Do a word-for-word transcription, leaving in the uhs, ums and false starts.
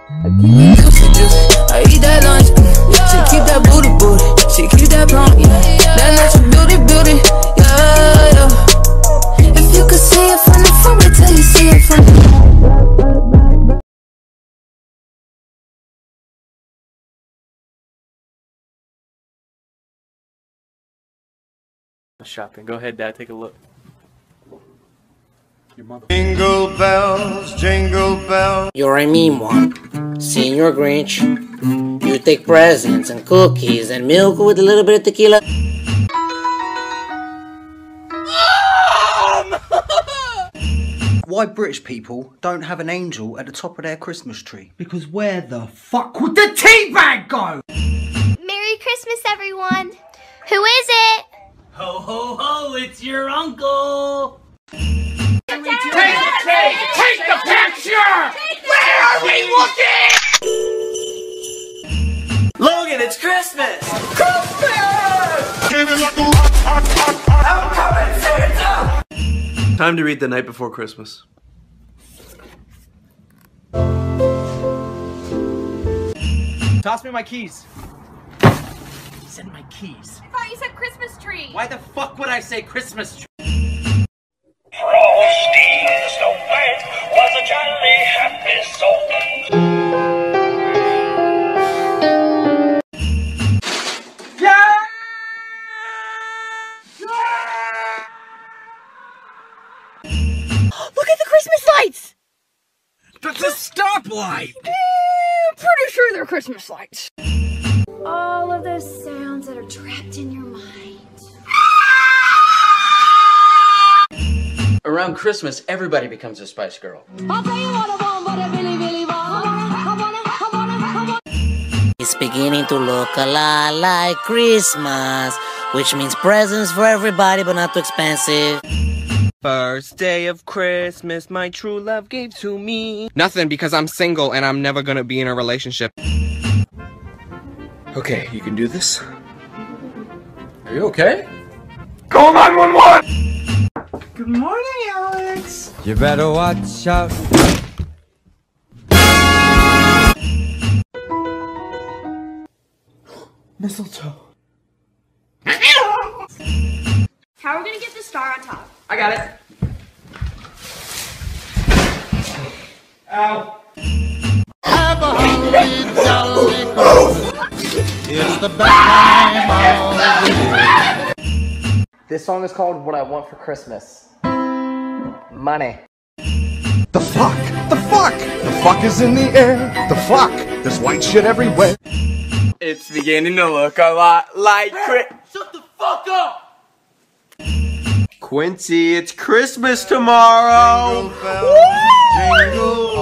I keep it juicy, juicy. I eat that lunch. She keep that booty, booty. She keep that plump, yeah. That natural beauty, beauty, yeah, yeah. If you could see it from the front, wait till you see it from the back. Shopping. Go ahead, Dad. Take a look. Your mother. Jingle bells, jingle bells. You're a mean one, Senior Grinch. You take presents and cookies and milk with a little bit of tequila. Why British people don't have an angel at the top of their Christmas tree? Because where the fuck would the tea bag go? Merry Christmas, everyone. Who is it? Ho, ho, ho, it's your uncle! Take the cake! Take the picture! Where are we looking? Logan, it's Christmas! I'm coming, Santa! Time to read The Night Before Christmas. Toss me my keys. Send my keys. I thought you said Christmas tree. Why the fuck would I say Christmas tree? Frosty the Snowman was a jolly happy soul. Yeah! Look at the Christmas lights. That's a stoplight. I'm pretty sure they're Christmas lights. All of those sounds that are trapped in your mind. Around Christmas, everybody becomes a Spice Girl. It's beginning to look a lot like Christmas, which means presents for everybody but not too expensive. First day of Christmas, my true love gave to me nothing, because I'm single and I'm never gonna be in a relationship. Okay, you can do this. Are you okay? Call nine one one! Good morning, Alex. You better watch out. Mistletoe. How are we gonna get the star on top? I got it. Ow. Have a holly jolly Christmas. It's the best time of the year. This song is called What I Want for Christmas. Money. The fuck? The fuck? The fuck is in the air. The fuck? There's white shit everywhere. It's beginning to look a lot like Chris. Shut the fuck up! Quincy, it's Christmas tomorrow. Jingle bells, jingle